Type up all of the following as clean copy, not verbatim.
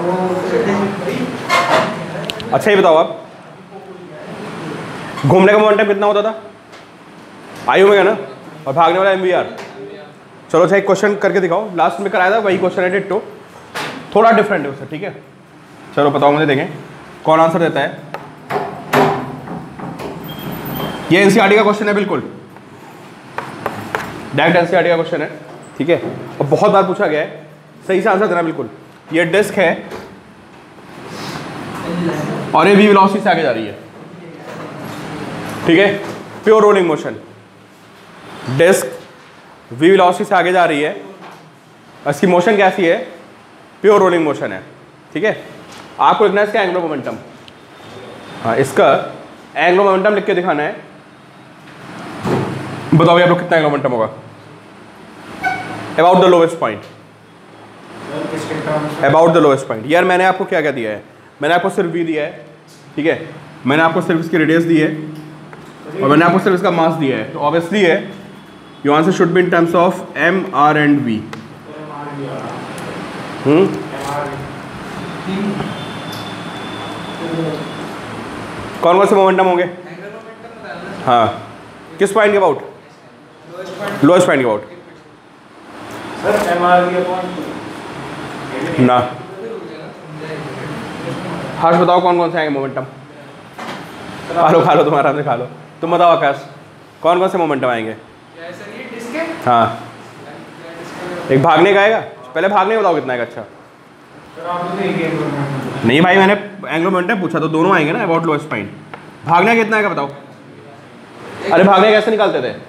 अच्छा ये बताओ आप, घूमने का मोमेंटम कितना होता था? आई ओमेगा ना, और भागने वाला एम वी आर। चलो अच्छा एक क्वेश्चन करके दिखाओ, लास्ट में कराया था वही क्वेश्चन है डिट्टो, थोड़ा डिफरेंट है उससे, ठीक है? चलो बताओ मुझे, देखें कौन आंसर देता है। ये एनसीईआरटी का क्वेश्चन है, बिल्कुल डायरेक्ट एनसीईआरटी का क्वेश्चन है, ठीक है? और बहुत बार पूछा गया है, सही से आंसर देना बिल्कुल। ये डिस्क है और ये वी वेलोसिटी से आगे जा रही है, ठीक है? Pure rolling motion, disc V velocity से आगे जा रही है, इसकी मोशन कैसी है? प्योर रोलिंग मोशन है, ठीक है? आपको लिखना है इसका एंगुलर मोमेंटम। हाँ, इसका एंगुलर मोमेंटम लिख के दिखाना है। बताओ आप लोग कितना एंगुलर मोमेंटम होगा? About the lowest point, about the lowest point. यार मैंने आपको क्या क्या दिया है? मैंने आपको सिर्फ वी दिया है, ठीक है? मैंने आपको सिर्फ इसकी रेडियस दी है और मैंने आपको सिर्फ इसका मास दिया है, तो ऑब्वियसली है your answer should be in terms of M R and V. कौन कौन से मोमेंटम होंगे? हाँ, किस पॉइंट के अबाउट? लोएस्ट पॉइंट के अबाउट ना। हर्ष बताओ कौन कौन से आएंगे मोमेंटम? खा लो तुम आराम से खा लो। तुम बताओ आकाश, कौन कौन से मोमेंटम आएंगे? हाँ, एक भागने का आएगा, पहले भागने बताओ कितना आएगा। अच्छा नहीं भाई, मैंने एंगुलर मोमेंटम पूछा तो दोनों आएंगे ना, अबाउट लोएस्ट पॉइंट। भागने कितना आएगा बताओ? अरे भागने कैसे निकालते थे?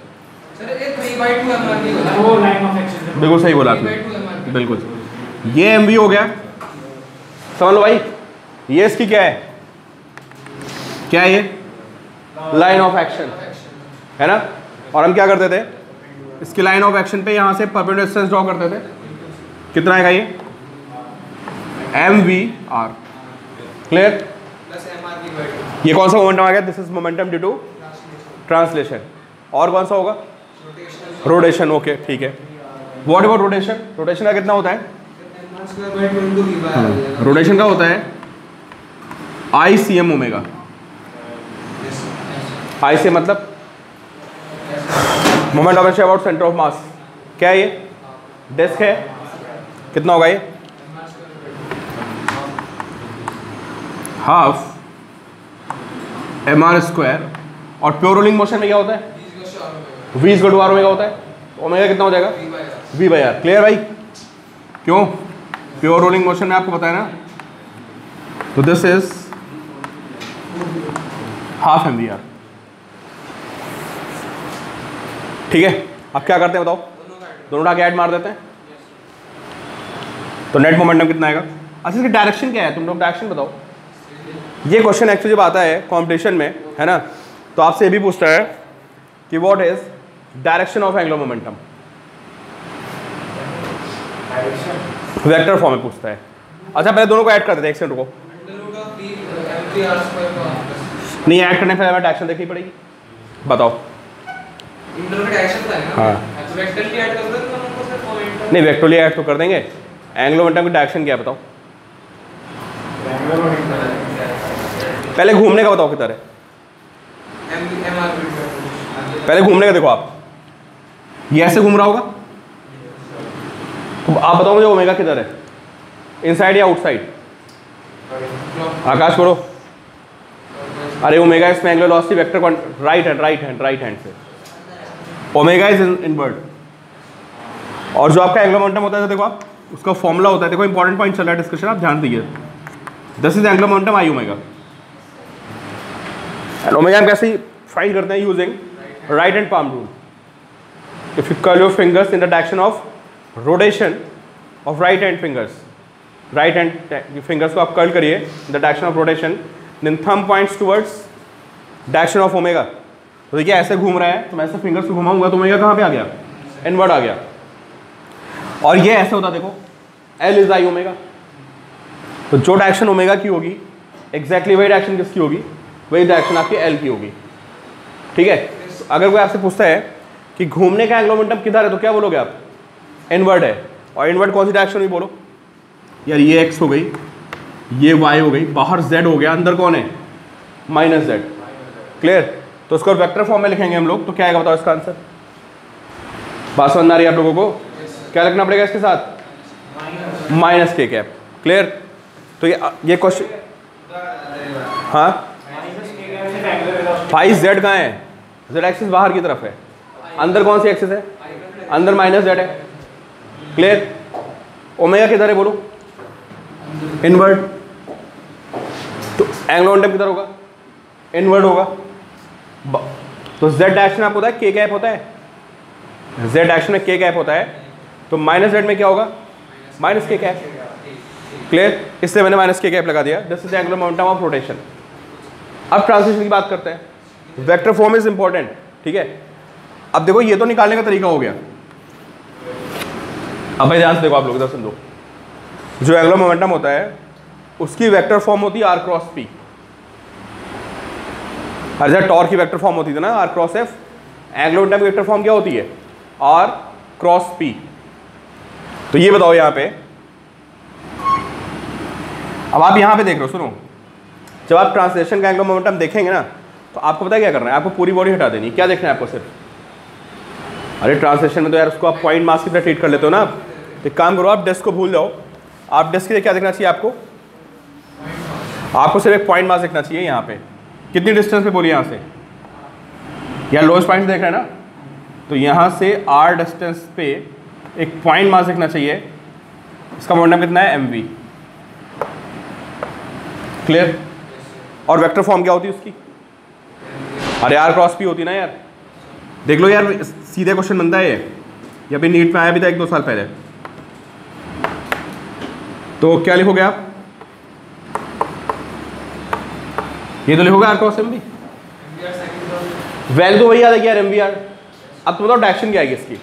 बिल्कुल सही बोला आपने, बिल्कुल। ये एम वी हो गया, समझ लो भाई। ये इसकी क्या है? क्या है ये? लाइन ऑफ एक्शन है ना। और हम क्या करते थे? इसकी लाइन ऑफ एक्शन पे यहाँ से परपेंडिकुलर डिस्टेंस ड्रॉ करते थे। कितना आएगा ये? M V R. क्लियर? ये कौन सा मोमेंटम आ गया? This is momentum due to translation. और कौन सा होगा? रोटेशन। ओके ठीक है। What about rotation? रोटेशन का कितना होता है? रोटेशन का होता है आई सी एम ओमेगा। आई से मतलब moment of inertia about centre of mass. क्या है ये? डिस्क है, कितना होगा ये? Half M R square. और प्योर रोलिंग मोशन में क्या होता है? V is equal to R omega होता है। ओमेगा कितना हो जाएगा? We by are. क्लियर भाई? क्यों? प्योर रोलिंग मोशन में आपको बताया ना, तो this is half M V R. ठीक है, अब क्या करते हैं बताओ? दोनों उठा के ऐड मार देते हैं, तो नेट मोमेंटम कितना आएगा? अच्छा इसकी डायरेक्शन क्या है? तुम लोग डायरेक्शन बताओ। ये क्वेश्चन एक्चुअली जब आता है कॉम्पिटिशन में, है ना, तो आपसे ये भी पूछता है कि what is direction of angular momentum. Vector form में पूछता है। अच्छा पहले दोनों को ऐड कर देते हैं, एक सेकंड रुको। नहीं ऐड करने पहले हमें डायरेक्शन देखनी पड़ेगी। बताओ। हाँ नहीं वेक्टरली ऐड तो कर देंगे। एंगुलर मोमेंटम की डायरेक्शन क्या है बताओ? पहले घूमने का बताओ किधर है? पहले घूमने का देखो आप, ये ऐसे घूम रहा होगा, तो आप बताओ मुझे ओमेगा किधर है? इनसाइड या आउटसाइड? आकाश करो। अरे ओमेगा इसमें angular velocity vector right hand से ओमेगा इज इनवर्ड। और जो आपका एंगुलर मोमेंटम होता है देखो आप, उसका फॉर्मूला होता है, देखो इंपॉर्टेंट पॉइंट चल रहा है डिस्कशन, आप ध्यान दीजिए। This is angular momentum I omega. And omega हम कैसे फाइंड करते हैं? Using right hand palm rule. If you curl your fingers in the direction of rotation of right hand fingers, right hand fingers को आप curl करिए in the direction of rotation, then thumb points towards direction of omega. तो देखिए ऐसे घूम रहा है, तो मैं ऐसे फिंगर्स को घुमाऊंगा तो ओमेगा कहाँ पे आ गया? इनवर्ड आ गया। और ये ऐसे होता देखो, एल इज आई ओमेगा। तो जो डायरेक्शन ओमेगा की होगी एग्जैक्टली वही डायरेक्शन किसकी होगी? वही डायरेक्शन आपकी एल की होगी। ठीक है। तो अगर कोई आपसे पूछता है कि घूमने का एंगुलर मोमेंटम किधर है, तो क्या बोलोगे आप? इनवर्ड है। और इनवर्ड कौन सी डायरेक्शन हुई बोलो? यार ये एक्स हो गई, ये y हो गई, बाहर z हो गया, अंदर कौन है माइनस z। क्लियर? तो उसको वेक्टर फॉर्म में लिखेंगे हम लोग, तो क्या आएगा बताओ इसका आंसर? बात समझ आ रही है आप लोगों को? क्या लिखना पड़ेगा इसके साथ? Minus K cap. क्लियर? तो ये क्वेश्चन, हाँ भाई z कहाँ है? z एक्सिस बाहर की तरफ है, अंदर कौन सी एक्सिस है? अंदर माइनस z है। क्लियर? ओमेगा किधर है बोलो? इनवर्ड। तो एंगल मोमेंटम किधर होगा? इनवर्ड होगा। तो z डायरेक्शन आपको पता है k कैप होता है, z डायरेक्शन में k कैप होता है, तो माइनस z में क्या होगा? Minus k cap. क्लियर? इससे मैंने माइनस k कैप लगा दिया। This is angular momentum of rotation. अब ट्रांसलेशन की बात करते हैं। वेक्टर फॉर्म इज इंपॉर्टेंट, ठीक है? अब देखो ये तो निकालने का तरीका हो गया। अब भाई ध्यान से देखो, आप लोग इधर समझो, जो एंगुलर मोमेंटम होता है उसकी वेक्टर फॉर्म होती है r क्रॉस p। हर जगह टॉर्क की वेक्टर फॉर्म होती थी ना, r cross f। Angular momentum की वेक्टर फॉर्म क्या होती है? r cross p। तो ये बताओ यहाँ पे, अब आप यहाँ पे देख रहे हो, सुनो, जब आप ट्रांसलेशन का एंगुलर मोमेंटम देखेंगे ना, तो आपको पता है क्या करना है? आपको पूरी बॉडी हटा देनी है। क्या देखना है आपको सिर्फ? अरे ट्रांसलेशन में तो यार उसको आप पॉइंट मास की तरह ट्रीट कर लेते हो ना। एक काम करो, आप डेस्क को भूल जाओ। आप डेस्क के लिए क्या देखना चाहिए आपको? आपको सिर्फ एक पॉइंट मास देखना चाहिए। यहाँ पे कितनी डिस्टेंस पे बोली? यहाँ से या लोएस्ट पॉइंट देख रहे हैं ना, तो यहाँ से r डिस्टेंस पे एक पॉइंट मास देखना चाहिए। इसका मोमेंटम कितना है? mv। क्लियर? और वेक्टर फॉर्म क्या होती है उसकी? अरे r क्रॉस p होती ना यार। देख लो यार, सीधे क्वेश्चन बनता है ये, या भी नीट में आया भी था 1-2 साल पहले। तो क्या लिखोगे आप? ये तो लिखोगे r क्रॉस mv। वैल्यू तो वही याद है कि यार mvr। अब तो बताओ डायरेक्शन क्या आएगी इसकी?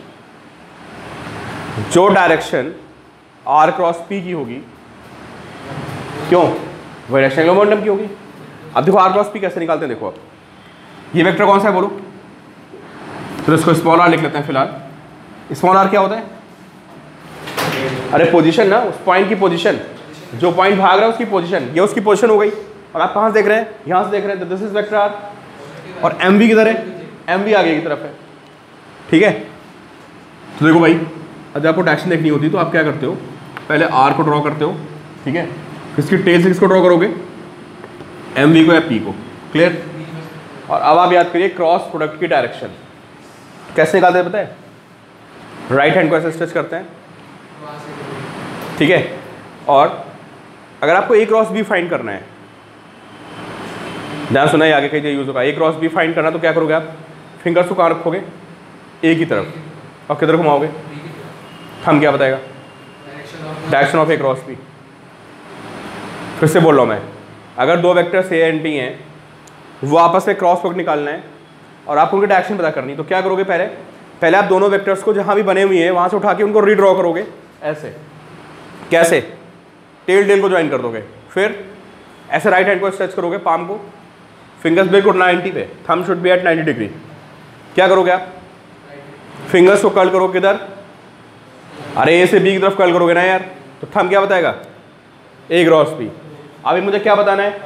जो डायरेक्शन r क्रॉस p की होगी, क्यों? वही डायरेक्शन एंगुलर मोमेंटम की होगी। अब देखो r क्रॉस p कैसे निकालते हैं। देखो अब ये वेक्टर कौन सा है बोलो? तो इसको स्मॉल r लिख लेते हैं फिलहाल। स्मॉल r क्या होता है? अरे पोजीशन ना, उस पॉइंट की पोजीशन, जो पॉइंट भाग रहा है उसकी पोजीशन। ये उसकी पोजीशन हो गई। और आप कहाँ से देख रहे हैं? यहाँ से देख रहे हैं। तो दिस इज वेक्टर r। और mv किधर है? mv आगे की तरफ है। ठीक है? तो देखो भाई, जब आपको डायरेक्शन देखनी होती है तो आप क्या करते हो? पहले r को ड्रॉ करते हो, ठीक है? किसकी टेल से किसको ड्रॉ करोगे? mv को या p को। क्लियर? और अब आप याद करिए क्रॉस प्रोडक्ट की डायरेक्शन कैसे निकालते हैं पता है? राइट हैंड को ऐसे स्ट्रेच करते हैं, ठीक है? और अगर आपको a क्रॉस b फाइंड करना है, ध्यान सुना, आगे कहीं यूज होगा। a क्रॉस b फाइंड करना तो क्या करोगे आप? फिंगर्स को कहाँ रखोगे? a की तरफ। और किधर घुमाओगे? हम क्या बताएगा? Direction of a cross b। फिर से बोल रहा हूँ मैं, अगर दो वेक्टर्स a एंड b हैं, वो आपस में क्रॉस प्रोडक्ट निकालना है और आपको उनकी डायरेक्शन पता करनी, तो क्या करोगे? पहले आप दोनों वेक्टर्स को जहाँ भी बने हुए हैं वहाँ से उठा के उनको रीड्रॉ करोगे ऐसे। कैसे? टेल को ज्वाइन कर दोगे। फिर ऐसे राइट हैंड को स्ट्रेच करोगे, पाम को, फिंगर्स बिल्कुल 90 पे, thumb should be at 90 degree. क्या करोगे आप? फिंगर्स को कर्ल करो किधर? अरे ए से बी की तरफ कर्ल करोगे ना यार। तो थंब क्या बताएगा? a cross b। अभी मुझे क्या बताना है?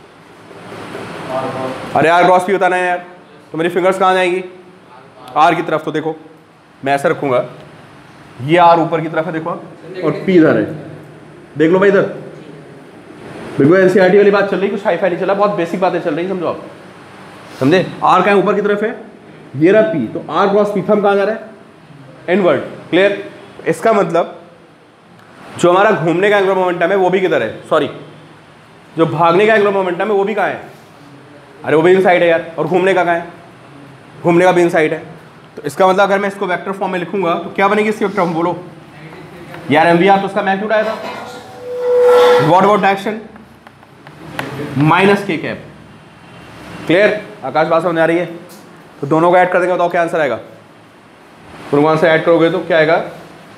अरे r क्रॉस p बताना है यार। तो मेरी फिंगर्स कहाँ जाएंगी? r की तरफ। तो देखो मैं ऐसा रखूंगा, ये r ऊपर की तरफ है देखो, और p इधर है। देख लो भाई इधर, बिल्कुल एनसीईआरटी वाली बात चल रही, कुछ हाई फाई नहीं चला, बहुत बेसिक बातें चल रही, समझो आप। समझे? r कहाँ ऊपर की तरफ है, ये रहा p, तो r क्रॉस p। थंब कहाँ जा रहा है? इनवर्ड। क्लियर? इसका मतलब जो हमारा घूमने का एंगुलर मोमेंटम है वो भी किधर है? सॉरी, जो भागने का एंगुलर मोमेंटम है वो भी कहाँ है? अरे वो भी इनसाइड है यार। और घूमने का कहाँ है? घूमने का भी इनसाइड है। तो इसका मतलब अगर मैं इसको वेक्टर फॉर्म में लिखूंगा तो क्या बनेगी इसकी वेक्टर फॉर्म? बोलो यार। mvr तो उसका मैग्नीट्यूड आया था। What about direction? Minus k cap. Clear? Akash बात समझ आ रही है? तो दोनों को ऐड कर देंगे, बताओ क्या आंसर आएगा? दोनों को आंसर ऐड करोगे तो क्या आएगा?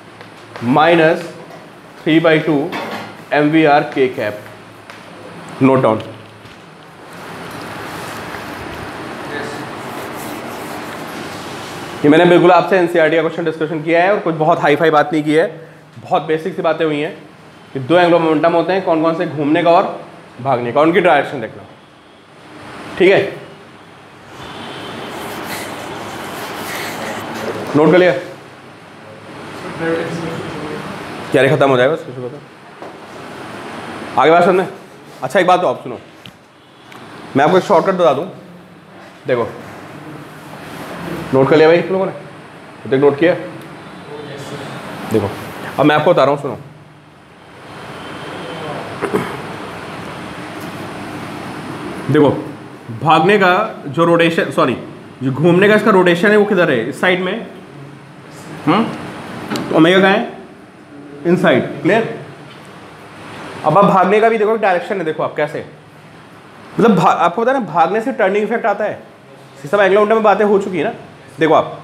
-3/2 mvr k cap. Note down. ये मैंने बिल्कुल आपसे एनसीईआरटी का क्वेश्चन डिस्कशन किया है और कुछ बहुत हाई फाई बात नहीं की है, बहुत बेसिक सी बातें हुई हैं। कि दो एंगुलर मोमेंटम होते हैं, कौन कौन से, घूमने का और भागने का, उनकी डायरेक्शन देखना। ठीक है, नोट कर लिया? क्या रे खत्म हो जाएगा बस, आगे बात समझ में। अच्छा एक बात तो आप सुनो, मैं आपको एक शॉर्टकट बता दूं, देखो नोट कर लिया भाई तुम लोगों ने? देख नोट किया? देखो अब मैं आपको बता रहा हूँ, सुनो। देखो भागने का जो रोटेशन, सॉरी जो घूमने का इसका रोटेशन है वो किधर है? इस साइड में। तो ओमेगा कहाँ है? Inside. क्लियर? अब आप भागने का भी देखो डायरेक्शन है, देखो आप कैसे, मतलब आपको पता है ना भागने से टर्निंग इफेक्ट आता है। इस सब एंगुलर मोमेंटम में बातें हो चुकी है ना। देखो आप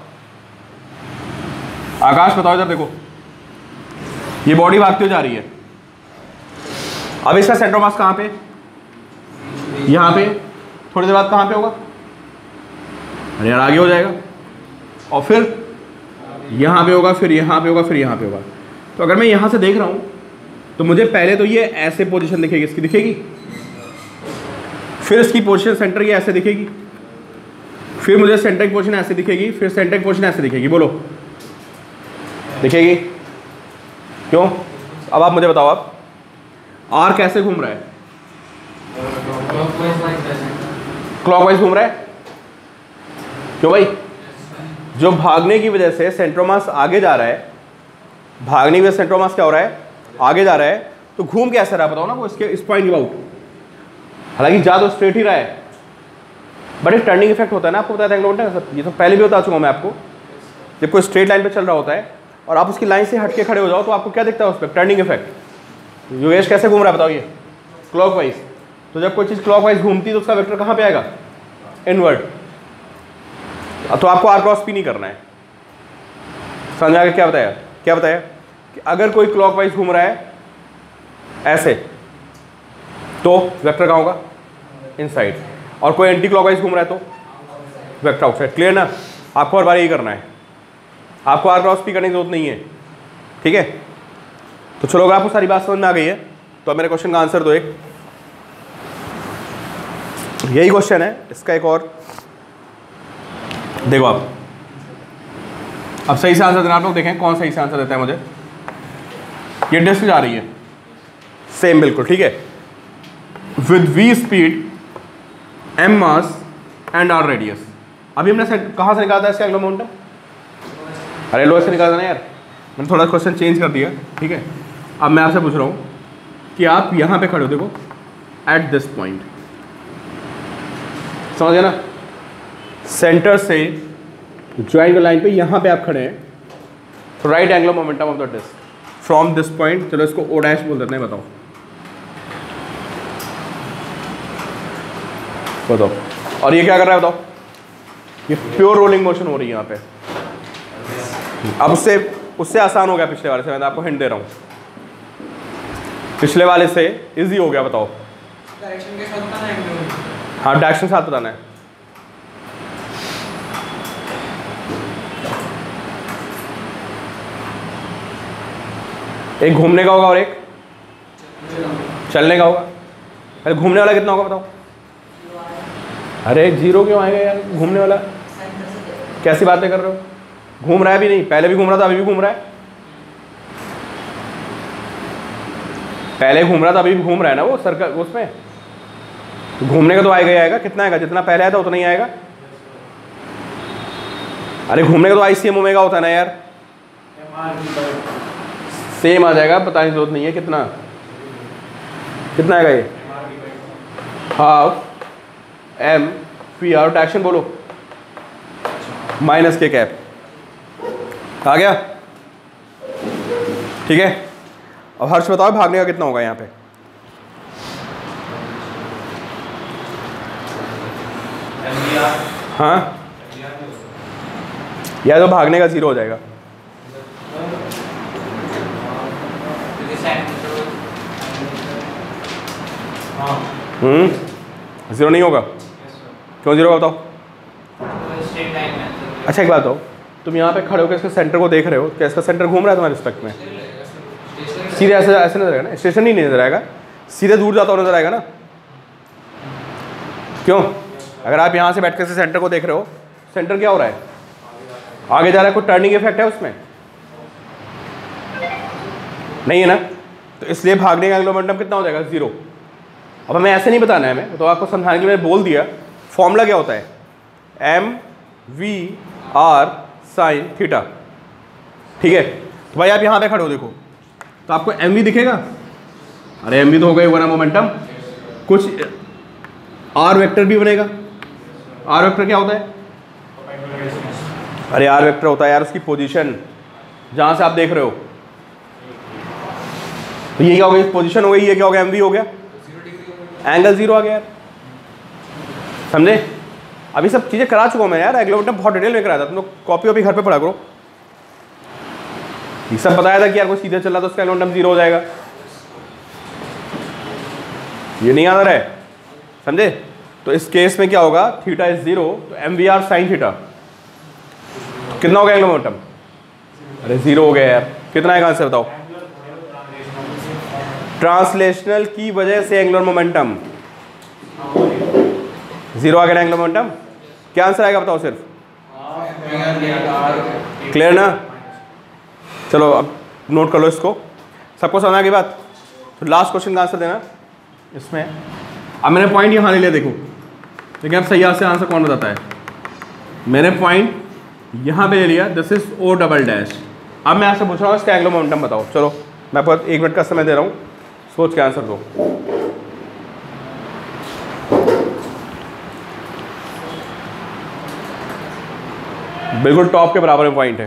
आकाश बताओ इधर, देखो ये बॉडी भागती हो जा रही है, अब इसका सेंटर ऑफ मास कहाँ पे? यहाँ पे। थोड़ी देर बाद कहाँ पे होगा? अरे यार आगे हो जाएगा, और फिर यहाँ पे होगा, फिर यहाँ पे होगा, फिर यहाँ पे होगा। तो अगर मैं यहाँ से देख रहा हूँ तो मुझे पहले तो ये ऐसे पोजीशन दिखेगी, इसकी दिखेगी, फिर इसकी पोजीशन सेंटर की ऐसे दिखेगी, फिर मुझे सेंटर की पोजीशन ऐसे दिखेगी, फिर सेंटर की पोजीशन ऐसे दिखेगी। बोलो दिखेगी? क्यों? अब आप मुझे बताओ, आप आर कैसे घूम रहा है? क्लॉकवाइज घूम रहा है। क्यों भाई? जो भागने की वजह से सेंटर ऑफ मास आगे जा रहा है, भागने की वजह से सेंटर ऑफ मास क्या हो रहा है? आगे जा रहा है, तो घूम कैसे रहा बताओ ना वो, इसके इस पॉइंट के आउट। हालांकि जा तो स्ट्रेट ही रहा है, बट एक टर्निंग इफेक्ट होता है ना, आपको बताया था एंगुलर, ये तो पहले भी बता चुका हूँ मैं आपको। जब कोई स्ट्रेट लाइन पे चल रहा होता है और आप उसकी लाइन से हट के खड़े हो जाओ तो आपको क्या दिखता है उस पर? Turning effect. योगेश कैसे घूम रहा है बताओ ये? क्लॉकवाइज। तो जब कोई चीज़ क्लॉकवाइज घूमती है तो उसका वेक्टर कहाँ पे आएगा? इनवर्ड। तो आपको आर क्रॉस पी नहीं करना है। समझ आ गया? क्या बताया? क्या बताया कि अगर कोई क्लॉकवाइज घूम रहा है ऐसे तो वेक्टर कहाँ होगा? इनसाइड। और कोई एंटी क्लॉकवाइज घूम रहा है तो वेक्टर आउटसाइड। क्लियर ना? आपको हर बार यही करना है, आपको आर क्रॉस पी करने की जरूरत नहीं है। ठीक है, तो चलो अगर आपको सारी बात समझ में आ गई है तो अब मेरे क्वेश्चन का आंसर दो। एक यही क्वेश्चन है, इसका एक और देखो आप। अब सही से आंसर देना आप लोग, देखें कौन सही से आंसर देता है मुझे। ये डिस्क जा रही है सेम बिल्कुल, ठीक है, with v speed, m mass and r radius. अभी हमने कहाँ से निकाला था इसका एंगुलर मोमेंटम? अरे लोअर से निकाला ना यार, मैंने थोड़ा क्वेश्चन चेंज कर दिया। ठीक है, अब मैं आपसे पूछ रहा हूँ कि आप यहाँ पे खड़े हो, देखो एट दिस पॉइंट, समझ गए ना? सेंटर से ज्वाइंट लाइन पे यहाँ पे आप खड़े हैं, तो right angular momentum of the disc from this point, चलो इसको ओ डैश बोल देते हैं, बताओ बताओ। और ये क्या कर रहा है बताओ? ये प्योर रोलिंग मोशन हो रही है यहाँ पे। अब उससे आसान हो गया पिछले वाले से, मैं आपको हिंट दे रहा हूँ, पिछले वाले से इजी हो गया। बताओ डायरेक्शन के साथ बताना है। हाँ डायरेक्शन साथ बताना है। एक घूमने का होगा और एक चलने का होगा। अरे घूमने वाला कितना होगा बताओ? अरे जीरो क्यों आएगा यार? घूमने वाला कैसी बातें कर रहे हो? घूम रहा है भी नहीं, पहले भी घूम रहा था, अभी भी घूम रहा है। पहले घूम रहा था, अभी भी घूम रहा है ना वो सर्कल उसमें। तो घूमने का तो आएगा ही आएगा। कितना आएगा? जितना पहले आया था उतना ही आएगा। अरे घूमने का तो ICM ओमेगा होता है ना यार, सेम आ जाएगा, बताने की जरूरत नहीं है। कितना कितना आएगा ये? Half m P R, direction बोलो माइनस के कैप। आ गया? ठीक है, अब हर्ष बताओ भागने का कितना होगा यहाँ पे? हाँ या तो भागने का 0 हो जाएगा। जीरो नहीं होगा? क्यों 0 बताओ? अच्छा एक बात बताओ, तुम यहाँ पे खड़े होकर इसके सेंटर को देख रहे हो, क्या इसका सेंटर घूम रहा है तुम्हारे रिस्पेक्ट में? सीधे ऐसे ऐसे नजर आएगा ना, स्टेशन ही नहीं नजर आएगा, सीधे दूर जाता हुआ नजर आएगा ना। क्यों? अगर आप यहाँ से बैठ कर सेंटर को देख रहे हो, सेंटर क्या हो रहा है, आगे जा रहा है, कोई टर्निंग इफेक्ट है उसमें? नहीं है ना, तो इसलिए भागने का एंगुलर मोमेंटम कितना हो जाएगा, 0। अब हमें ऐसे नहीं बताना है, हमें तो आपको समझाने के लिए मैंने बोल दिया। फॉर्मूला क्या होता है, mv/r sin थीटा। ठीक है, तो भाई आप यहाँ पे खड़े हो देखो, तो आपको mv दिखेगा? अरे mv तो हो गया ना मोमेंटम, कुछ r वेक्टर भी बनेगा। r वेक्टर क्या होता है? अरे r वेक्टर होता है यार उसकी पोजीशन, जहाँ से आप देख रहे हो। तो ये क्या हो गया, पोजीशन हो गई, ये क्या हो गया, mv हो गया, एंगल 0 आ गया यार। समझे? अभी सब चीज़ें करा चुका हूँ मैं यार, एंगुलर मोमेंटम बहुत डिटेल में कराया था, तुम लोग कॉपी वॉपी घर पे पढ़ा करो। ये सब बताया था कि यार कोई सीधे चल रहा तो उसका एंगुलर मोमेंटम 0 हो जाएगा। ये नहीं याद आ रहा है? समझे? तो इस केस में क्या होगा, थीटा इज 0, तो mvr sin थीटा कितना हो गया एंगुलर मोमेंटम? अरे 0 हो गया यार। कितना आएगा आंसर बताओ? ट्रांसलेशनल की वजह से एंगुलर मोमेंटम 0 आ गया ना एंगुलर मोमेंटम। क्या आंसर आएगा बताओ सिर्फ? क्लियर ना? चलो अब नोट कर लो इसको, सबको समझ आ गई बात? तो लास्ट क्वेश्चन का आंसर देना इसमें। अब मैंने पॉइंट यहाँ ले लिया, देखो देखिए अब सही से आंसर कौन बताता है। मैंने पॉइंट यहाँ पे ले लिया, this is O double dash. अब मैं आपसे पूछ रहा हूँ इसका एंगुलर मोमेंटम बताओ। चलो मैं आपको 1 मिनट का समय दे रहा हूँ, सोच के आंसर दो। बिल्कुल टॉप के बराबर में पॉइंट है,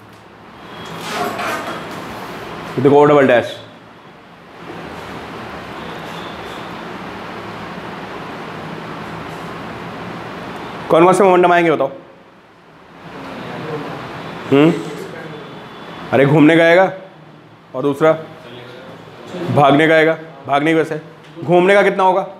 देखो O डबल डैश। कौन कौन से मोमेंटम आएंगे बताओ? अरे घूमने का आएगा, और दूसरा भागने का आएगा। भागने की वैसे घूमने का कितना होगा?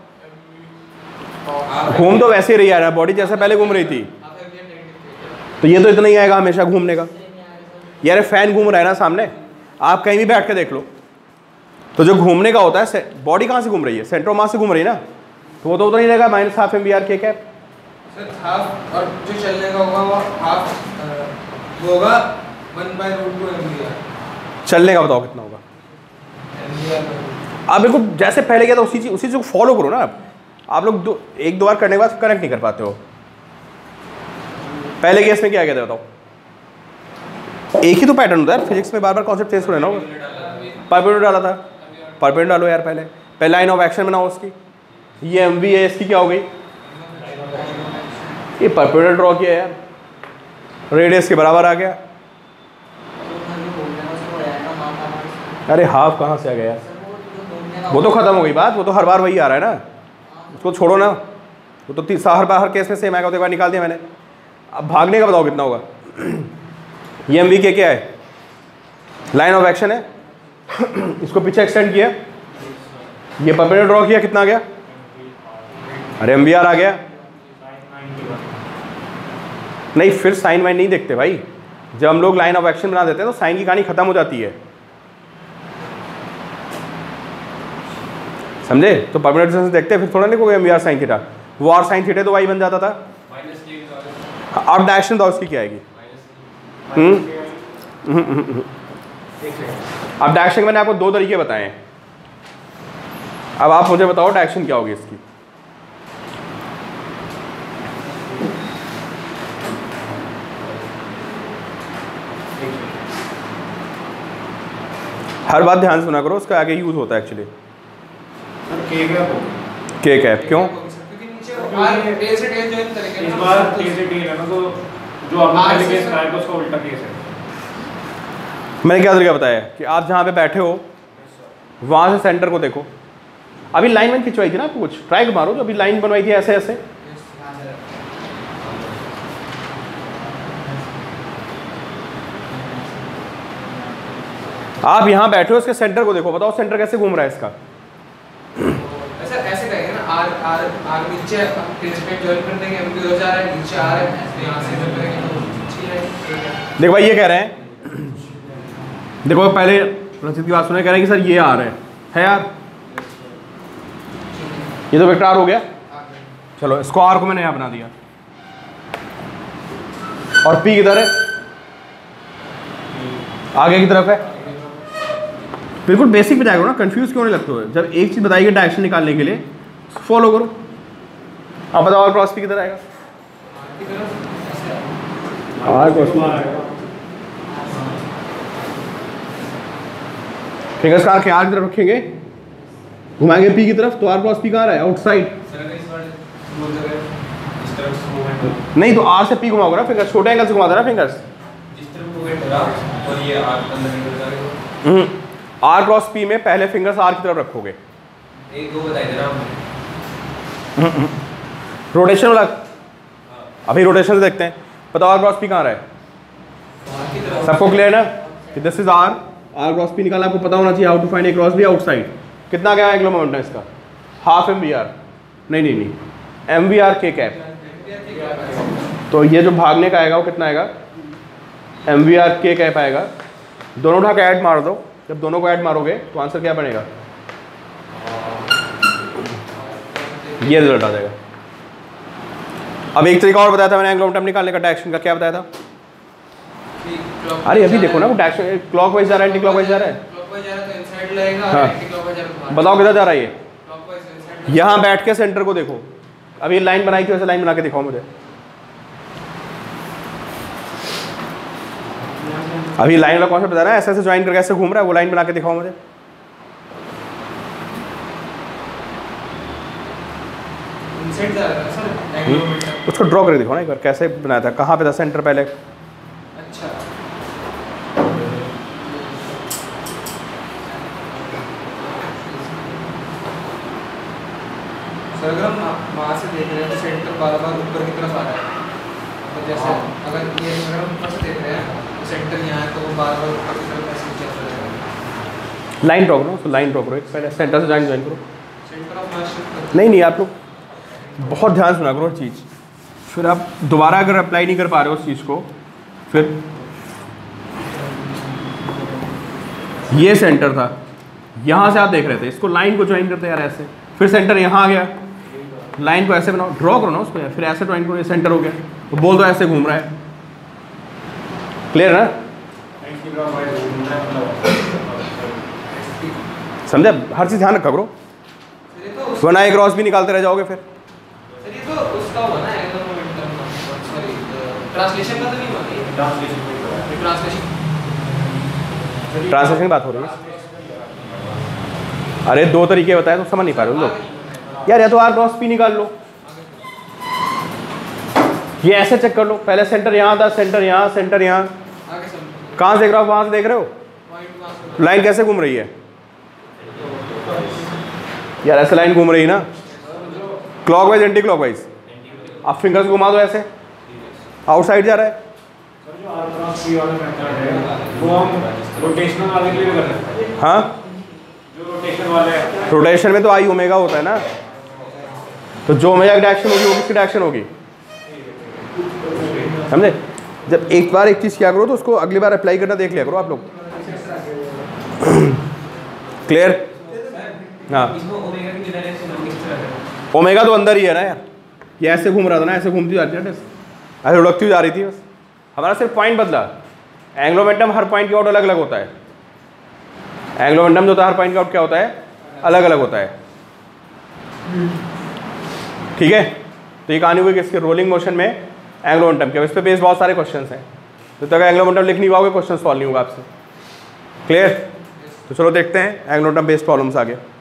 घूम तो वैसे ही रही है ना, बॉडी जैसे पहले घूम रही थी, तो ये तो इतना ही आएगा हमेशा घूमने का। यार फैन घूम रहा है ना सामने, आप कहीं भी बैठ के देख लो, तो जो घूमने का होता है, बॉडी कहाँ से घूम रही है, सेंटर ऑफ मास से घूम रही है ना, तो वो तो उतना ही रहेगा, -12 mvr k कैप। हाफ, और जो चलने का होगा वो हाफ होगा 1/√2 mvr। चलने का बताओ कितना होगा? आप बिल्कुल जैसे पहले किया था उसी चीज को फॉलो करो ना। आप लोग एक दो बार करने के बाद कनेक्ट नहीं कर पाते हो। पहले केस में क्या था बताओ? एक ही तो पैटर्न होता है फिजिक्स में, बार बार कॉन्सेप्ट चेंज हो रहा है ना। परपेंडिकुलर डाला था, परपेंडिकुलर डालो यार, पहले लाइन ऑफ एक्शन बनाओ उसकी। ये mv है, इसकी क्या हो गई? ये परपेंडिकुलर ड्रॉ किया यार, रेडियस के बराबर आ गया। अरे हाफ कहाँ से आ गया यार? वो तो खत्म हो गई बात, वो तो हर बार वही आ रहा है ना, उसको छोड़ो ना। वो तो हर केस में सेम आएगा, तो एक बार निकाल दिया मैंने। अब भागने का बताओ कितना होगा? ये mv के क्या है? लाइन ऑफ एक्शन है, इसको पीछे एक्सटेंड किया, ये परपेंडिकुलर ड्रॉ किया, कितना आ गया? अरे mvr आ गया। नहीं, फिर साइन वाइन नहीं देखते भाई। जब हम लोग लाइन ऑफ एक्शन बना देते हैं तो साइन की कहानी खत्म हो जाती है, समझे? तो परपेंडिकुलर डिस्टेंस देखते हैं, फिर थोड़ा नहीं कोई mvr sin थीटा, वो r sin थीटा तो y बन जाता था। अब डायरेक्शन बताओ इसकी क्या आएगी? अब डायरेक्शन मैंने आपको 2 तरीके बताए हैं, अब आप मुझे बताओ डायरेक्शन क्या होगी इसकी? हर बात ध्यान से सुना करो, उसका आगे यूज होता है एक्चुअली। के कैप क्यों? क्योंकि नीचे r टेल से टेल जॉइन करेंगे इस बार टेल से टेल है ना, तो जो आपने पहले केस कराया था उसका उल्टा केस है। मैंने क्या तरीका बताया कि आप जहाँ पे बैठे हो वहाँ से सेंटर को देखो। अभी लाइन में खिंचवाई थी ना आपको, कुछ ट्राई मारो, जो अभी लाइन बनवाई थी ऐसे ऐसे। आप यहाँ बैठे हो, इसके सेंटर को देखो, बताओ सेंटर कैसे घूम रहा है इसका? ऐसे करेंगे ना, r नीचे प्रिंसिपल जॉइन कर देंगे, mv हो जा रहा है, नीचे r है, यहाँ से जब करेंगे तो नीचे है। देखो भाई ये कह रहे हैं, देखो पहले रंजित की बात सुने, कह रहे हैं कि सर ये आर है यार, ये तो वेक्टर आर हो गया। चलो इसको आर को मैंने यहाँ बना दिया, और पी किधर है, आगे की तरफ है। बिल्कुल बेसिक बताया करो ना, कंफ्यूज क्यों नहीं लगते हो। जब एक चीज बताइए डायरेक्शन निकालने के लिए फॉलो करो। अब बताओ और क्रॉस पी किधर आएगा, आर क्रॉस फिंगर्स कहाँ के आर की तरफ रखेंगे, घुमाएंगे पी की तरफ, तो आर क्रॉस पी कहाँ रहा है, आउटसाइड। नहीं तो आर से पी घुमाओगे ना फिंगर्स, छोटे एंगल से घुमा देना फिंगर्स। आर क्रॉस पी में पहले फिंगर्स आर की तरफ रखोगे। एक दो बताई दे रहा हूँ। रोटेशन वाला अभी रोटेशन से देखते हैं। बताओ आर क्रॉस पी कहाँ रहा है, सबको क्लियर ना कि this is R, R cross P निकालना आपको पता होना चाहिए। How to find A cross B outside. कितना क्या एंगुलर मोमेंटम है इसका, हाफ एम वी आर, नहीं M V R K cap. तो ये जो भागने का आएगा वो कितना आएगा, M V R K cap आएगा। दोनों उठा के ऐड मार दो, जब दोनों को ऐड मारोगे तो आंसर क्या बनेगा, ये रिजल्ट आ जाएगा। अब एक तरीका और बताया था मैंने एंगुलर मोमेंटम निकालने का, डायरेक्शन का क्या बताया था। अरे अभी देखो ना वो डायरेक्शन क्लॉकवाइज जा रहा है, एंटी क्लॉकवाइज जा रहा है। क्लॉकवाइज जा रहा है तो इनसाइड लगेगा, हाँ। एंटी क्लॉकवाइज जा रहा है तो बाहर। बताओ किधर जा रहा है ये, क्लॉकवाइज इनसाइड। यहाँ बैठ के सेंटर को देखो। अब ये लाइन बनाई थी, वैसे लाइन बना के दिखाओ मुझे। अभी लाइन वाला कॉन्सेप्ट बता रहा है, ऐसे ऐसे ज्वाइन करके ऐसे घूम रहा है, वो लाइन बना के दिखाओ मुझे। इनसाइड जा रहा है सर एंगुलर मोमेंटम। उसको ड्रॉ करके दिखाओ ना एक बार, कैसे बनाया था, कहाँ पे था सेंटर पहले। अच्छा सर अगर हम वहाँ से देख रहे हैं तो सेंटर बार बार ऊपर की तरफ आ रहा है। तो जैसे अगर ये अगर हम ऊपर से देख रहे हैं तो सेंटर यहाँ है तो वो बार बार ऊपर की तरफ ऐसे चलता रहेगा। लाइन ड्रॉ करो, तो लाइन ड्रॉ करो एक, पहले सेंटर से ज्वाइन करो। सेंटर ऑफ मास शिफ्ट नहीं आप लोग बहुत ध्यान सुना करो चीज़, फिर आप दोबारा अगर अप्लाई नहीं कर पा रहे हो उस चीज़ को, फिर ये सेंटर था, यहाँ से आप देख रहे थे, इसको लाइन को ज्वाइन करते यार ऐसे, फिर सेंटर यहाँ आ गया, लाइन को ऐसे बनाओ, ड्रॉ करो ना उसको यार, फिर ऐसे ज्वाइन करो, ये सेंटर हो गया, तो बोल दो ऐसे घूम रहा है। क्लियर है ना, समझे, हर चीज़ ध्यान रखा करो, वरना एक क्रॉस भी निकालते रह जाओगे फिर। सर ये तो उसका हुआ ना एंगुलर मोमेंटम, सॉरी ट्रांसलेशन का तो नहीं हुआ ये ट्रांसलेशन की बात हो रही है। अरे दो तरीके बताए तो समझ नहीं पा रहे हो लोग यार, या तो आर क्रॉस पी निकाल लो, ये ऐसे चेक कर लो, पहले सेंटर यहाँ था, सेंटर यहाँ, सेंटर यहाँ, आगे समझो कहाँ से देख रहा हो, वहाँ से देख रहे हो, पॉइंट वहाँ से लाइन कैसे घूम रही है यार, ऐसे लाइन घूम रही है ना, क्लॉकवाइज एंटी क्लॉकवाइज। आप फिंगर्स घुमा दो ऐसे, आउटसाइड जा रहा है। सर जो आर क्रॉस पी वाला मेथड है वो हम रोटेशनल वाले के लिए भी कर सकते हैं। हाँ जो रोटेशन वाले हैं, रोटेशन में तो आई ओमेगा होता है ना, तो जो ओमेगा की डायरेक्शन होगी वो किसकी डायरेक्शन होगी, समझे। जब एक बार एक चीज़ किया करो तो उसको अगली बार अप्लाई करना देख लिया करो आप लोग। क्लियर, हाँ ओमेगा तो अंदर ही है ना यार, ये ऐसे घूम रहा था ना, ऐसे घूमती जा रही थी, ऐसे उड़कती हुई जा रही थी बस, हमारा सिर्फ पॉइंट बदला। एंगुलर मोमेंटम हर पॉइंट की आउट अलग अलग होता है, एंगुलर मोमेंटम जो होता है हर पॉइंट का आउट क्या होता है, अलग अलग होता है। ठीक है, तो ये कहानी हुई कि इसके रोलिंग मोशन में एंगुलर मोमेंटम के, इस पे बेस बहुत सारे क्वेश्चन हैं, तो तक एंगुलर मोमेंटम लिख नहीं पाओगे क्वेश्चन सॉल्व नहीं होगा आपसे। क्लियर, तो चलो देखते हैं एंगुलर मोमेंटम बेस्ड प्रॉब्लम्स आगे।